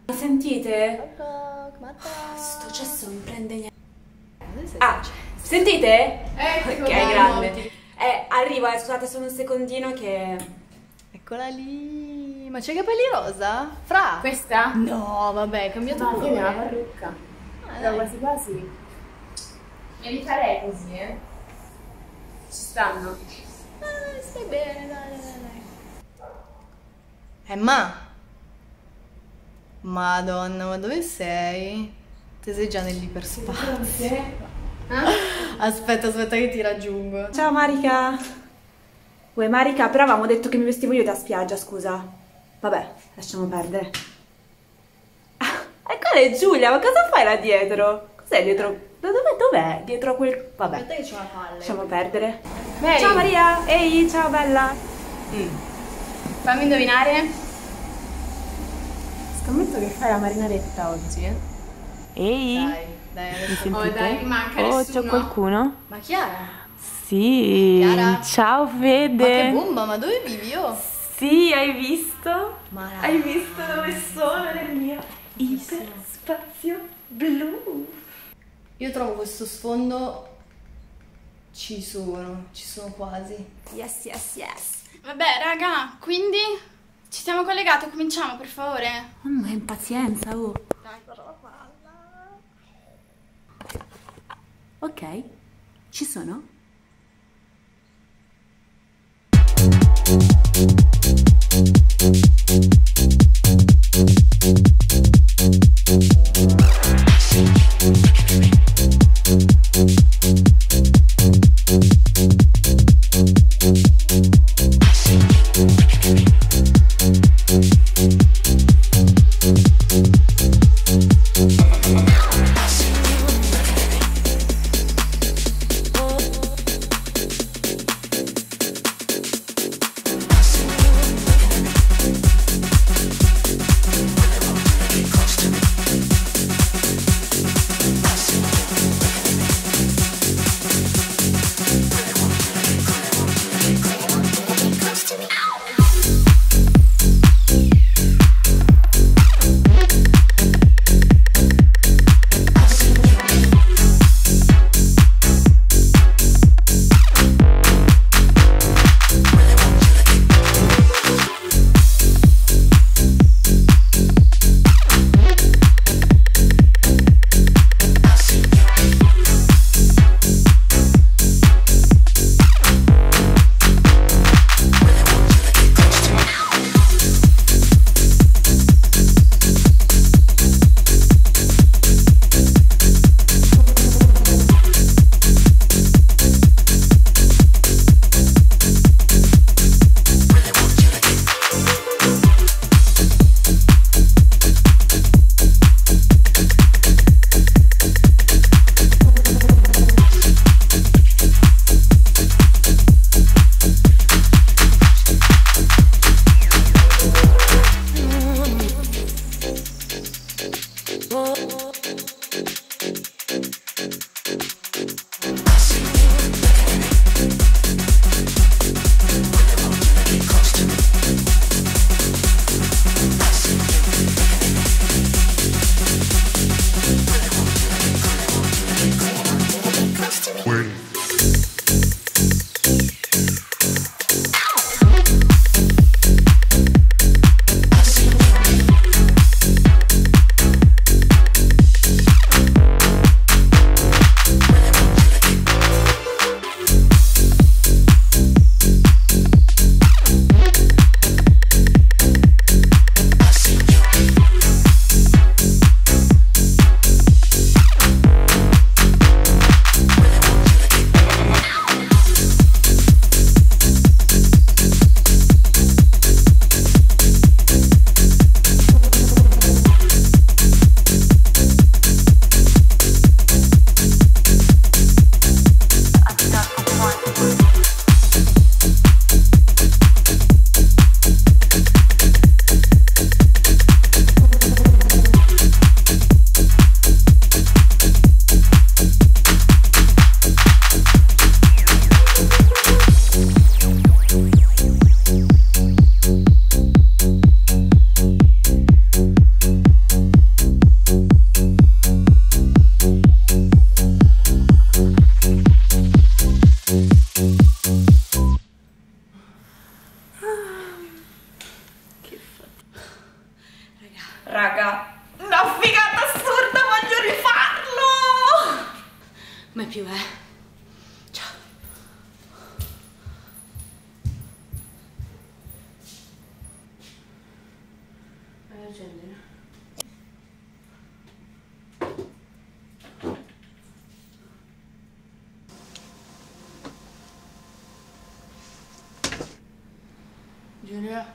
Sentite? Marta. Sto cesso non prende niente. Ah, sentite? Ok, grande. Arriva, scusate solo un secondino che... Eccola lì. Ma c'è i capelli rosa? Fra? Questa? No, vabbè, cambiato No, colore. io la parrucca. Però quasi quasi. Me li farei così, eh. Ci stanno. Stai bene, dai. Madonna, ma dove sei? Te sei già nell'iperspazio. Aspetta che ti raggiungo. Ciao Marica. Uè Marica, però avevamo detto che mi vestivo io da spiaggia, scusa. Vabbè, lasciamo perdere. E quella è Giulia, ma cosa fai là dietro? Cos'è dietro? Dov'è? Dietro a quel... Vabbè. Aspetta che c'è una palla. Lasciamo perdere. Mary. Ciao Maria. Ehi, ciao bella. Fammi indovinare. Scommetto che fai la marinaretta oggi, eh? Ehi. Dai, Mi adesso. sentite? Oh, dai, manca Oh, nessuno. c'è qualcuno? Ma Chiara? Sì. Chiara? Ciao Fede. Ma che bomba, ma dove vivi io? Sì, hai visto? Ma Hai visto dove sono nel mio iperspazio blu? Io trovo questo sfondo. Ci sono quasi. Yes. Vabbè, raga, quindi ci siamo collegati, cominciamo per favore. Mamma, impazienza, oh. Dai, guarda la palla. Ok, ci sono? raga. Una figata assurda, voglio rifarlo! Mai più, Ciao. Vai accendere. Giulia,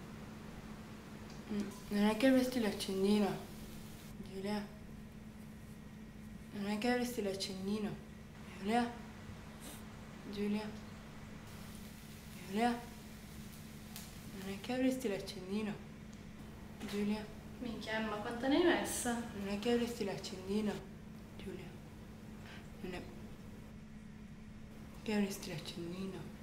non è che avresti l'accendino? Giulia, non è che avresti l'accendino? Giulia, Giulia, Giulia, non è che avresti l'accendino? Giulia, Minchia, ma quanta ne hai messa? non è che avresti l'accendino? Giulia, non è che avresti l'accendino?